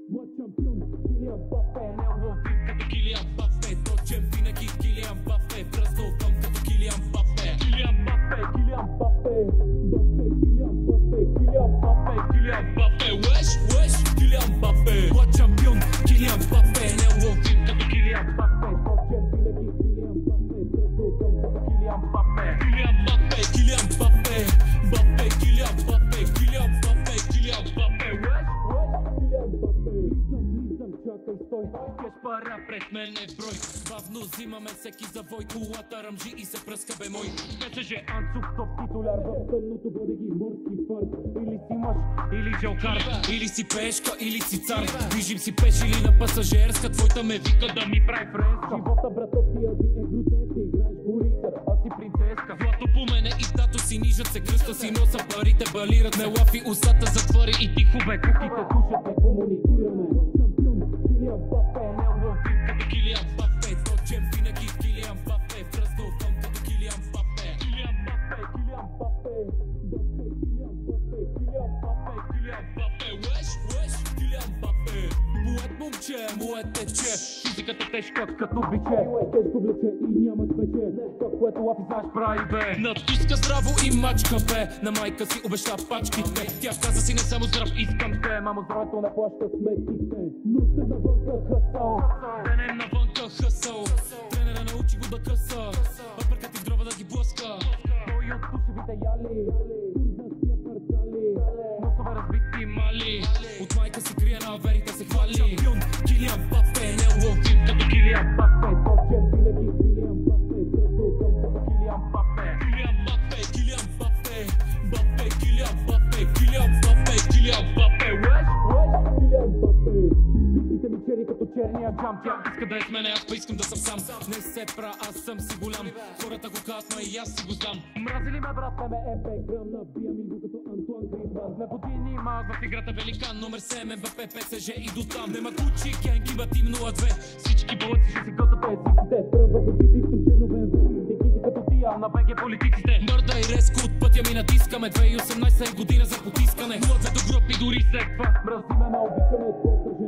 Млад шампион, Kylian Mbappé, неуловим като Kylian Mbappé. Точен винаги Kylian Mbappé, празнувам като Kylian Mbappé. Kylian Mbappé, Kylian Mbappé, Mbappé, Kylian Mbappé, Kylian Mbappé, Kylian Mbappé, wesh, Kylian Mbappé. Млад шампион, Kylian Mbappé, неуловим като Kylian Mbappé. Точен винаги Kylian Mbappé, празнувам като Kylian Mbappé. Kylian Mbappé, Kylian Mbappé, Mbappé, Kylian Mbappé, Kylian Mbappé, Kylian Mbappé, wesh, Kylian Mbappé. Влизам, чакай, стой, кеш пара пред мен е брой. Бавно взимаме всеки завой, колата ръмжи и се пръска бе мой. ПСЖ Анцук, топ титуляр, в тъмното води ги морски фарт. Или си мъж, или жалкар, или си пешка, или си цар. Движим си пеш или на пасажерска, твойта ме вика да ми прави френска. Живота, брато, ти ади е грутеска, играеш горитър, а си принцеска. Злато по мене и тато си нижат се, кръста си носа, парите балират. Не лафи устата, затвори и тихо бе, кухите душат, не комуникираме. Шампион, Kylian Mbappé, неуловим като Kylian Mbappé. Точен винаги Kylian Mbappé, празнувам като Kylian Mbappé. Kylian Mbappé, Kylian Mbappé, Mbappé, Kylian Mbappé, Kylian Mbappé, Kylian Mbappé, wesh, Kylian Mbappé. Моят момче, моят тече, физиката тежка като биче. Тежко влече и няма свече, това, което лафи знаеш прави бе. Натиска здраво и мачка бе, на майка си обеща пачките. Тя каза си не само здрав искам те, мамо здравето не плаща сметките. Нощта навънка хъсъл, денем навънка хъсъл. Тренера научи го да къса, въпърка ти в дроба да ги блъска. Той от пушевите яли, турзнатия парцали, носове разбити мали. От майка си крие на аверите се хвали. Шампион, Kylian Mbappé, неуловим като Kylian Mbappé. Точен винаги Kylian Mbappé, празнувам като Kylian Mbappé. Kylian Mbappé, Kylian Mbappé, Mbappé, Kylian Mbappé, Kylian Mbappé, Kylian Mbappé, wesh, Kylian Mbappé. Мислите ми чери като черния джам, тя иска да е с мене, аз па искам да съм сам. Не се пра, аз съм си голям, хората го казват, но и аз си го знам. Мрази ли ме брат, ме е бекграм, набия ми го като Антуан Гризман. Ме години маг в играта великан, номер 7 МБП, ПСЖ и до там. Нема Гучи, Генг, има тим 0-2, всички болци ще си готат езиците. Тръм в очите, искам черно БМВ, дикити като тия на БГ политиците. Мърда и резко от пътя ми натискаме, 2018 е година за потискане. 0-2 до групи дори секва, мрази ме, не обичаме,